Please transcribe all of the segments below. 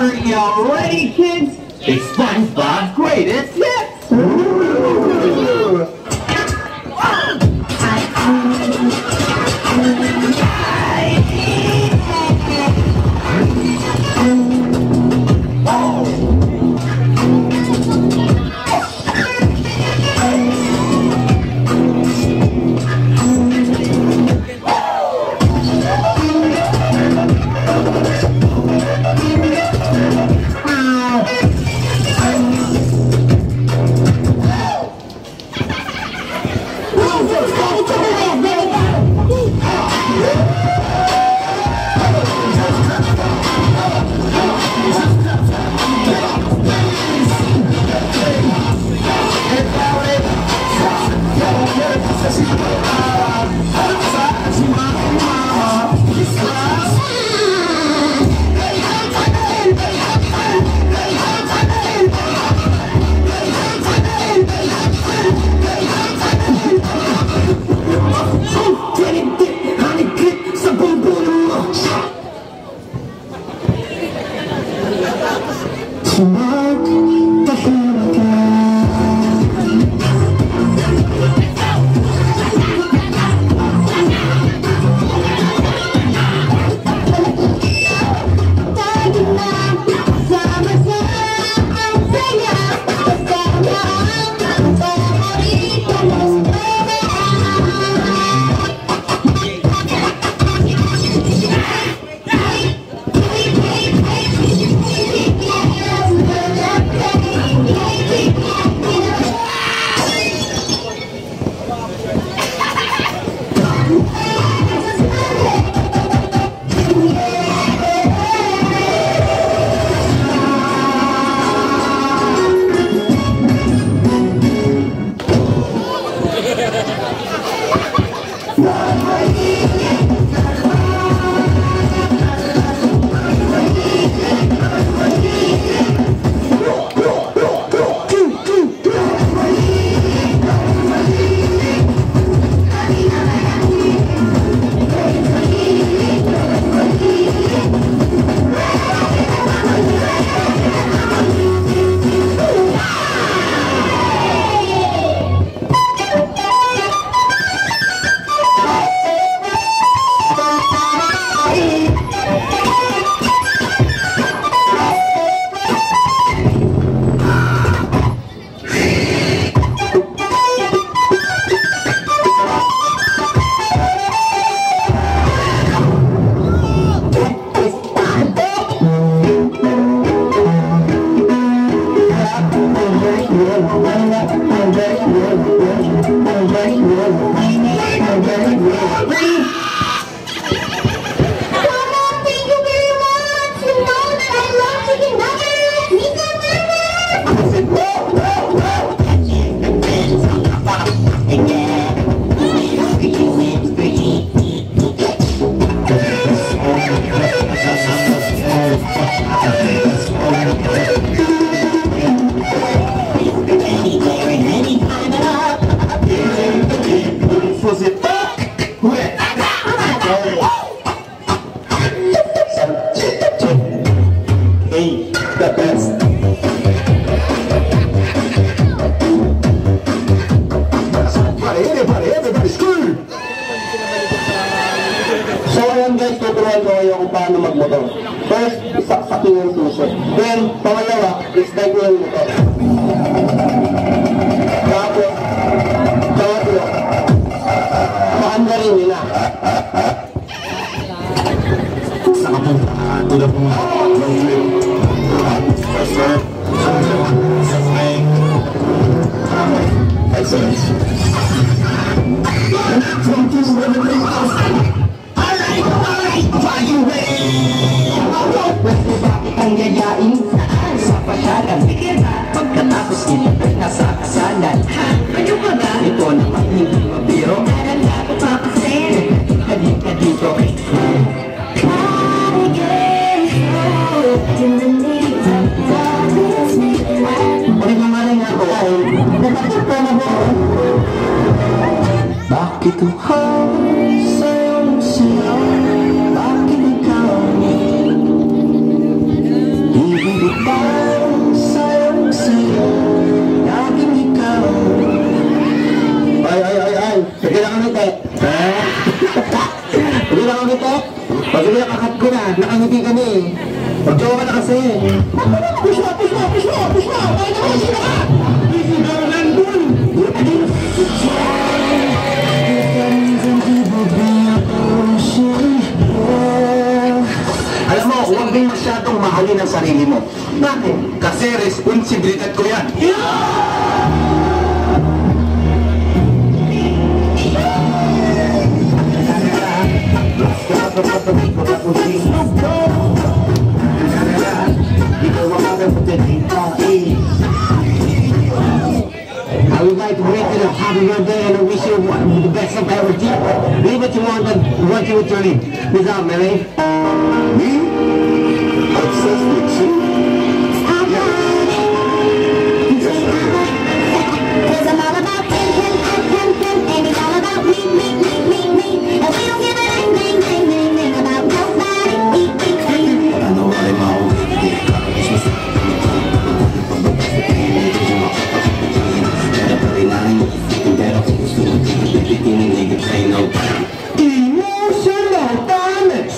Are y'all ready, kids? It's SpongeBob's greatest hits! Bakit ikaw sa'yong siya? Bakit ikaw Parang sayang sa'yo, laging ikaw. Ay, sige lang ang ngiti. Sige lang ang ngiti. O sige, kakat ko na, nakangiti ka na eh. Pag-jowa ka na kasi. Push mo! Ay, naman sila ka! Busy ka na nandun! Alam mo, huwag din masyadong mahalin ang sarili mo. Bakit? Kasi responsibilidad ko yan. I would like to wish you a happy birthday and I wish you the best of everything. Leave what you want and what you want to live. Who's out, Mary? Me? Obsessed with you? Yes, I am. 'Cause I'm all about him, and he's all about me. And we don't give a ding about nobody. I know I'm all emotional damage.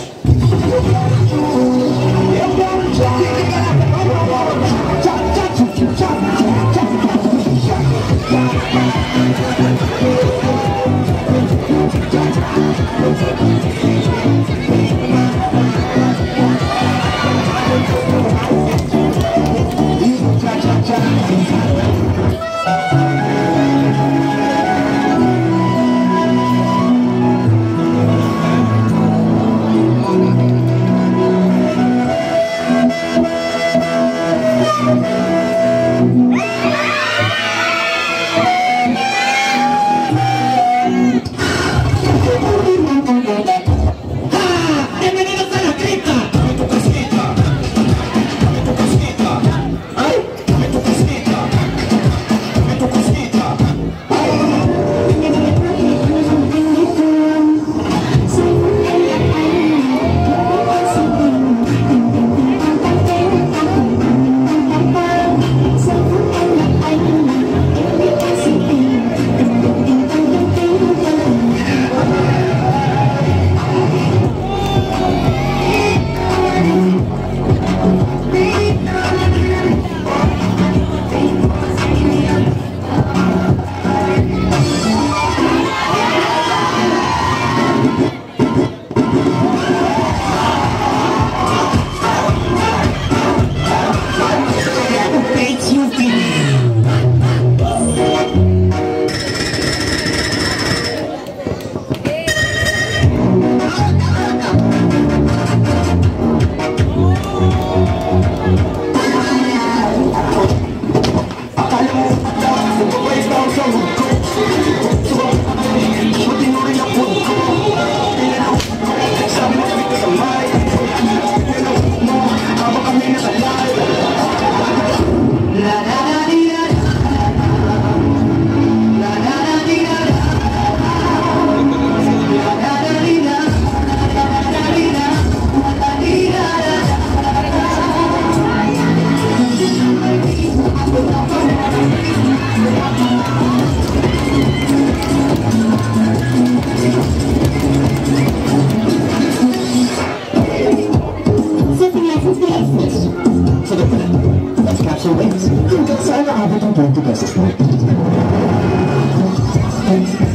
So wait, saya ada tunggu tugas sesuai.